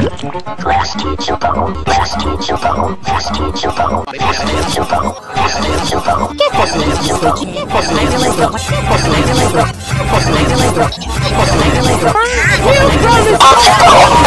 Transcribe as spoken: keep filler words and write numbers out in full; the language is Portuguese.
Prestige bom, prestige bom, prestige bom, prestige bom, prestige bom. Que posso dizer? Que posso lembrar? Que posso lembrar? Que posso lembrar? Que posso lembrar?